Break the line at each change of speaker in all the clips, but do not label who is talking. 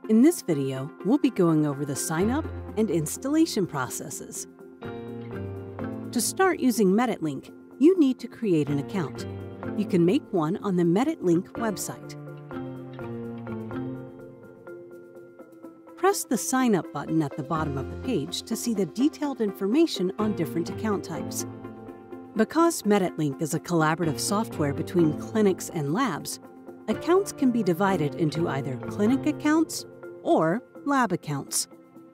In this video, we'll be going over the sign-up and installation processes. To start using MeditLink, you need to create an account. You can make one on the MeditLink website. Press the Sign Up button at the bottom of the page to see the detailed information on different account types. Because MeditLink is a collaborative software between clinics and labs, accounts can be divided into either clinic accounts or lab accounts.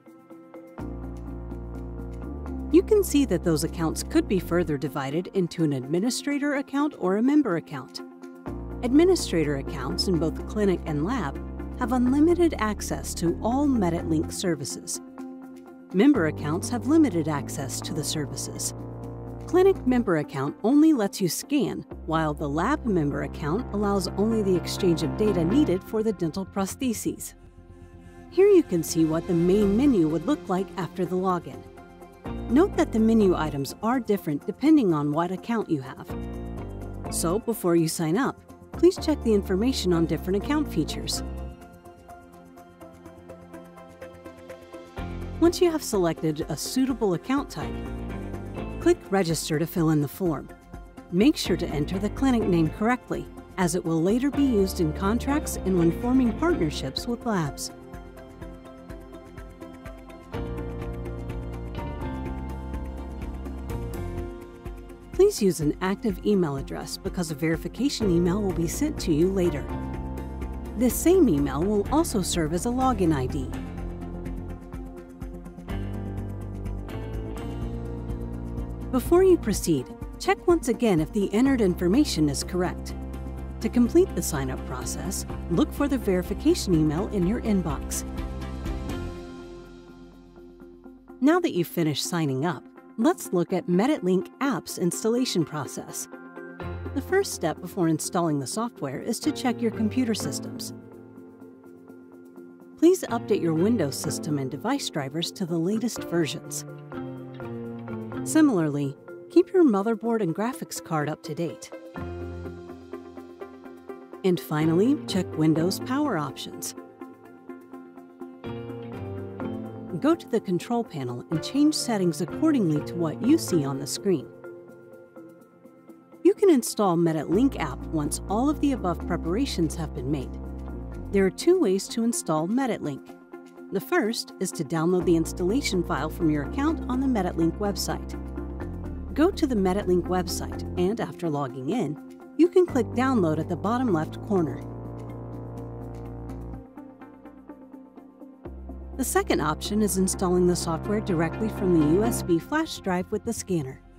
You can see that those accounts could be further divided into an administrator account or a member account. Administrator accounts in both clinic and lab have unlimited access to all MeditLink services. Member accounts have limited access to the services. Clinic member account only lets you scan, while the lab member account allows only the exchange of data needed for the dental prostheses. Here you can see what the main menu would look like after the login. Note that the menu items are different depending on what account you have. So before you sign up, please check the information on different account features. Once you have selected a suitable account type, click Register to fill in the form. Make sure to enter the clinic name correctly, as it will later be used in contracts and when forming partnerships with labs. Please use an active email address because a verification email will be sent to you later. This same email will also serve as a login ID. Before you proceed, check once again if the entered information is correct. To complete the sign-up process, look for the verification email in your inbox. Now that you've finished signing up, let's look at MeditLink app's installation process. The first step before installing the software is to check your computer systems. Please update your Windows system and device drivers to the latest versions. Similarly, keep your motherboard and graphics card up to date. And finally, check Windows power options. Go to the control panel and change settings accordingly to what you see on the screen. You can install MeditLink app once all of the above preparations have been made. There are two ways to install MeditLink. The first is to download the installation file from your account on the MeditLink website. Go to the MeditLink website and after logging in, you can click Download at the bottom left corner. The second option is installing the software directly from the USB flash drive with the scanner.